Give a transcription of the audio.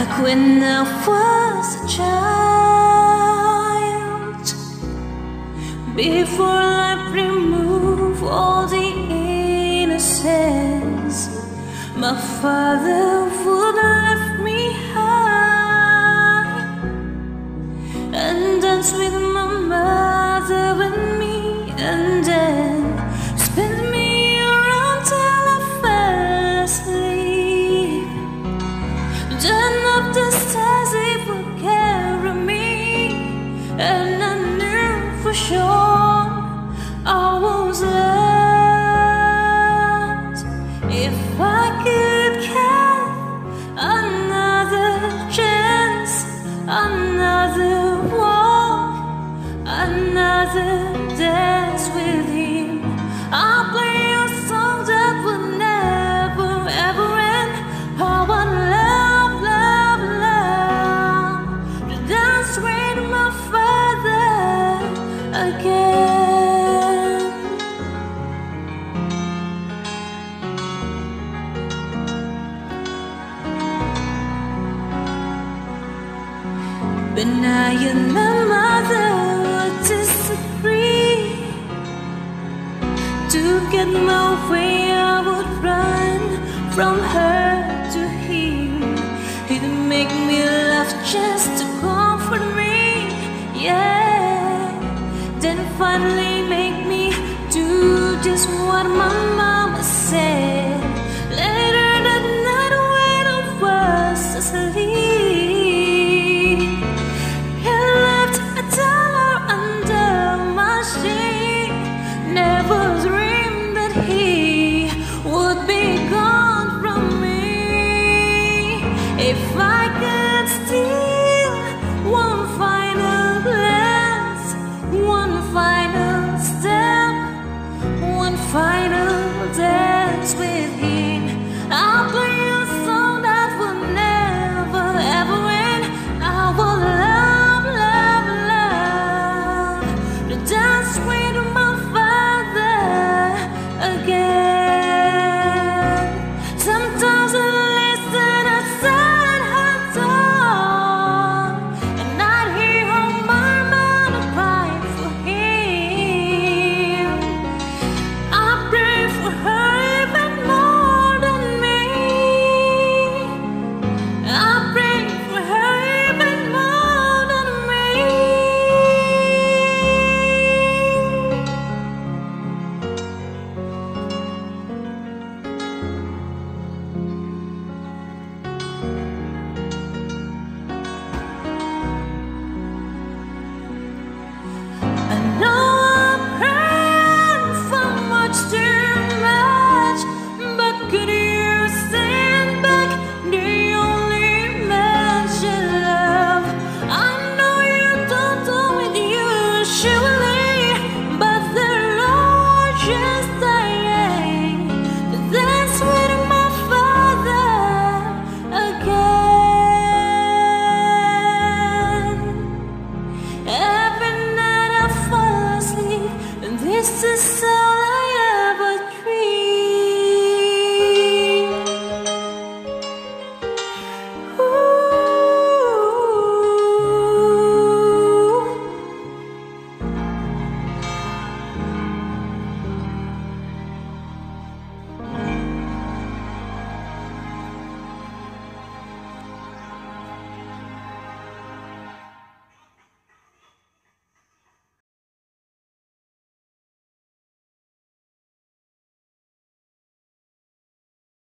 Back when I was a child, before life removed all the innocence, my father would lift me high and dance with my mother and me, and then spin me around till I fell asleep. Then up the stairs he would carry me, and I knew for sure I was loved. If I could get another chance, another walk, another dance with him, I'll play a song that will never ever end. I want love, love, love to dance with my father again. But now you know mother would disagree. To get my way I would run from her to him. He'd make me laugh just to comfort me, yeah. Then finally make me do just what my